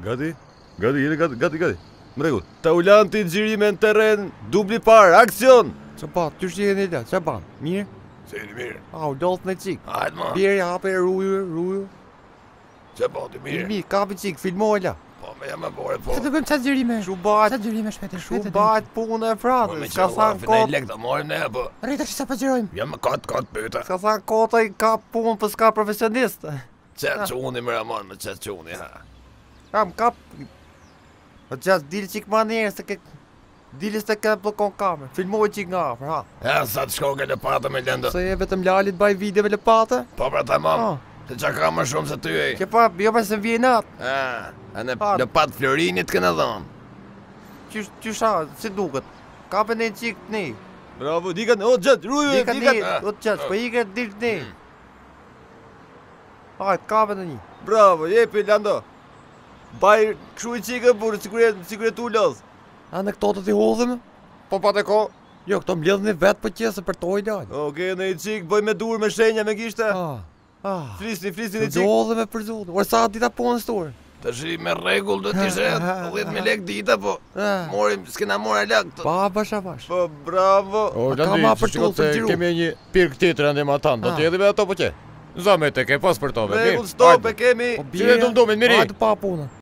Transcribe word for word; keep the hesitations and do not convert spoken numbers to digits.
Gati? Gati, jeni gati, gati, gati. Më rregull. Taulanti xhirime në terren, dubli par, aksion. Ç'a pa, ty jeni la, ç'a ban? Mirë? Se jeni mirë. Au, dolt me çik. Hajde ma. Bjerë hape ruju, ruju. Ç'a po ti mirë? Mirë, kapi çik, filmoj la. Po me jam e bore po. Sa të bëjmë çfarë xhirime? Shu bahet, Çfarë xhirime shpejt, shu shpejt. bahet punë e fratë. Me Ka sa Ne kot, lek të morim ne apo. Rrita që sa po xhirojmë. Jam me kot kot pyeta. ka sa kota i ka punë për s'ka profesionist. Çet çuni më ramon, me çet çuni ha. Kam kap. Po ças dil çik më njerë se ke dili se ka bllokon kamerë. Filmoj çik nga afër, ha. Ja, sa të shko ke lëpata me lëndë. Se e vetëm Lalit baj video me lëpate. Po pra tamam. Ah. Se qa ka më shumë se ty e. Ke pa, jo pa se vjen nat. Ah, a në Pa. lëpat Florinit këna dhonë. Qysh qysha, si duket. Kapën e çik ne. Bravo, dikat, o gjët, ruju, Dika dikat. ne, o ças, po ikë dil ne. Hajt, kapën e një. Bravo, jepi Lando. Baj këshu i qikë, burë, sikur e tu lodh. A në këto të t'i hodhëm? Po pa të ko. Jo, këto mbledhën e vetë për qesë për toj lal. Oke, në i qikë, bëj me dur, me shenja, me gishte. Ah, ah. Flisni, flisni Të i qikë. hodhëm e për zotë. Ore sa dita punës torë. Të shi me regull do t'i shet, dhjetë me lek dita, po. Morim, s'kena mora lak. Pa, bash a bash. Po, bravo. O, ka Landi, ma që për shikot tullë për se gjiru. kemi një pirk tjetër ande ma tanë, do Ah. t'jedhi me ato po që? Zame te ke pas për tove, Regull, stop, e kemi. Po Qire dum dumin, miri. Hajde pa punën.